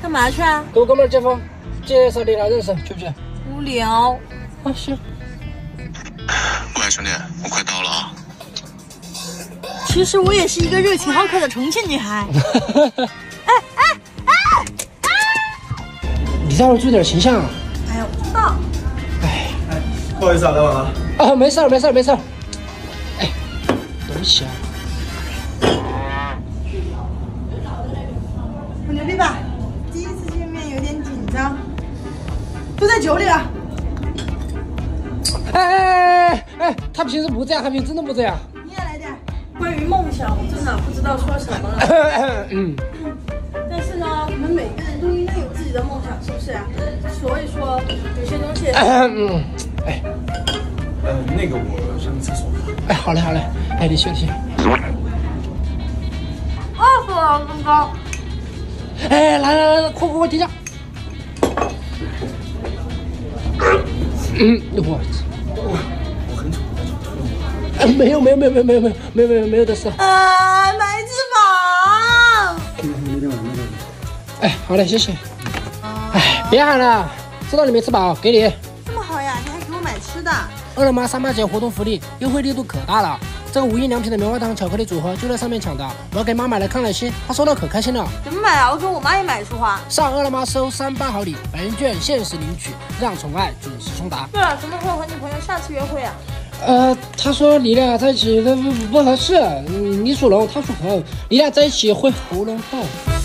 干嘛去啊？ 跟我哥们儿接风，介绍你俩认识，去不去？ 无聊。 啊，行。 喂，兄弟，我快到了啊。 其实我也是一个热情好客的重庆女孩。 你在这注意点形象啊！ 哎呀，我知道。 哎， 不好意思啊，来晚了。 啊，没事儿，没事儿，没事儿。哎，对不起啊。 我牛逼吧？第一次见面有点紧张，都在酒里了。 哎，他平时不这样，他平时真的不这样。 你也来点。关于梦想，我真的不知道说什么了。但是呢，我们每个人都应该有自己的梦想，是不是？所以说，有些东西。 那个我上个厕所。 哎，好嘞，好嘞。哎，你去，你去。 饿死了，刚刚。 哎，来，快停下。 我很丑， 没有的事。 买翅膀。 哎，好嘞，谢谢。哎，别喊了，知道你没吃饱，给你。 这么好呀，你还给我买吃的？ 饿了么3八节活动福利，优惠力度可大了。这个无印良品的棉花糖巧克力组合就在上面抢的，我要给妈买来康乃馨，她收到可开心了。 怎么买啊？我跟我妈也买一束花。 上饿了么搜38好礼，百元券限时领取，让宠爱准时送达。 对了，什么时候和女朋友下次约会啊？ 他说你俩在一起不合适，你属龙，他属猴，你俩在一起会喉咙痛。